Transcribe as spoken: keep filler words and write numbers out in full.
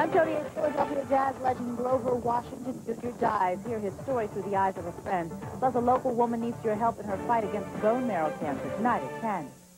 Jody, Philadelphia jazz legend Grover Washington Junior dies. Hear his story through the eyes of a friend. Plus, a local woman needs your help in her fight against bone marrow cancer. Tonight at ten.